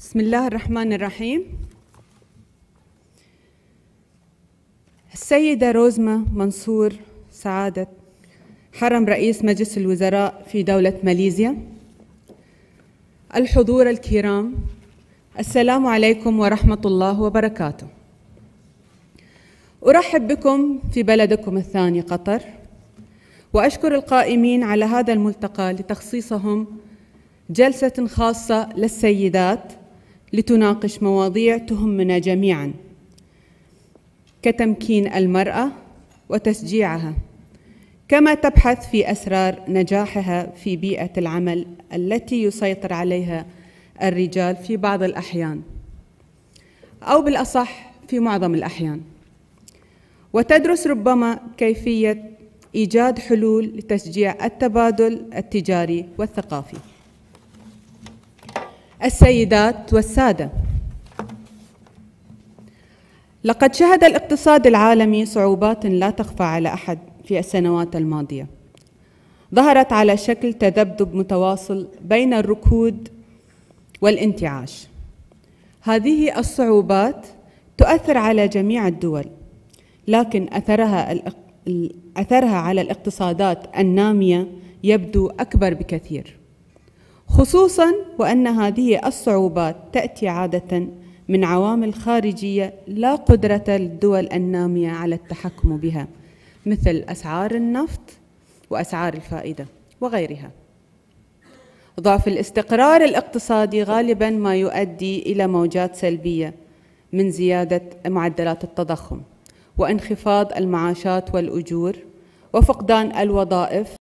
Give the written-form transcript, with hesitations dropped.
بسم الله الرحمن الرحيم. السيدة روزما منصور سعادة حرم رئيس مجلس الوزراء في دولة ماليزيا، الحضور الكرام، السلام عليكم ورحمة الله وبركاته. أرحب بكم في بلدكم الثاني قطر، وأشكر القائمين على هذا الملتقى لتخصيصهم جلسة خاصة للسيدات لتناقش مواضيع تهمنا جميعاً، كتمكين المرأة وتشجيعها، كما تبحث في أسرار نجاحها في بيئة العمل التي يسيطر عليها الرجال في بعض الأحيان، أو بالأصح في معظم الأحيان، وتدرس ربما كيفية إيجاد حلول لتشجيع التبادل التجاري والثقافي. السيدات والسادة، لقد شهد الاقتصاد العالمي صعوبات لا تخفى على أحد في السنوات الماضية، ظهرت على شكل تذبذب متواصل بين الركود والانتعاش. هذه الصعوبات تؤثر على جميع الدول، لكن أثرها على الاقتصادات النامية يبدو أكبر بكثير، خصوصاً وأن هذه الصعوبات تأتي عادة من عوامل خارجية لا قدرة للدول النامية على التحكم بها، مثل أسعار النفط وأسعار الفائدة وغيرها. ضعف الاستقرار الاقتصادي غالباً ما يؤدي إلى موجات سلبية من زيادة معدلات التضخم وانخفاض المعاشات والأجور وفقدان الوظائف